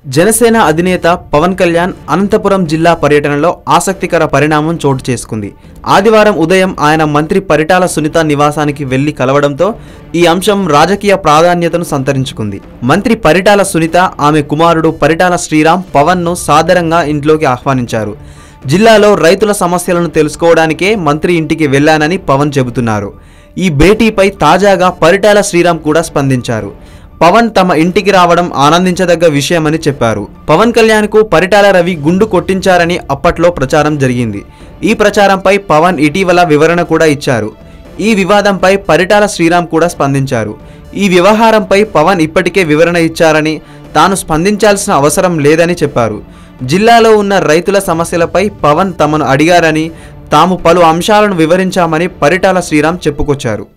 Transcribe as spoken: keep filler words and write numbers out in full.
జనసేన అధినేత పవన్ కళ్యాణ్ అనంతపురం జిల్లా పర్యటనలో ఆసక్తికర పరిణామం చోటు చేసుకుంది. ఆదివారం ఉదయం ఆయన మంత్రి పరిటాల సునీత నివాసానికి వెళ్లి కలవడంతో ఈ అంశం రాజకీయ ప్రాధాన్యతను సంతరించుకుంది. మంత్రి పరిటాల సునీత ఆమె కుమారుడు పరిటాల శ్రీరామ్ పవన్ ను సాదరంగా ఇంట్లోకి ఆహ్వానించారు. జిల్లాలో రైతుల సమస్యలను తెలుసుకోవడానికే మంత్రి ఇంటికి వెళ్లానని పవన్ చెబుతున్నారు. ఈ భేటీపై తాజాగా పరిటాల శ్రీరామ్ కూడా స్పందించారు. పవన్ తమ ఇంటికి రావడం ఆనందించదగ్గ విషయమని చెప్పారు. పవన్ కళ్యాణ్ కు పరిటాల రవి గుండు కొట్టించారని అప్పట్లో ప్రచారం జరిగింది. ఈ ప్రచారంపై పవన్ ఇటీవల వివరణ కూడా ఇచ్చారు. ఈ వివాదంపై పరిటాల శ్రీరామ్ కూడా స్పందించారు. ఈ వ్యవహారంపై పవన్ ఇప్పటికే వివరణ ఇచ్చారని, తాను స్పందించాల్సిన అవసరం లేదని చెప్పారు. జిల్లాలో ఉన్న రైతుల సమస్యలపై పవన్ తమను అడిగారని, తాము పలు అంశాలను వివరించామని పరిటాల శ్రీరామ్ చెప్పుకొచ్చారు.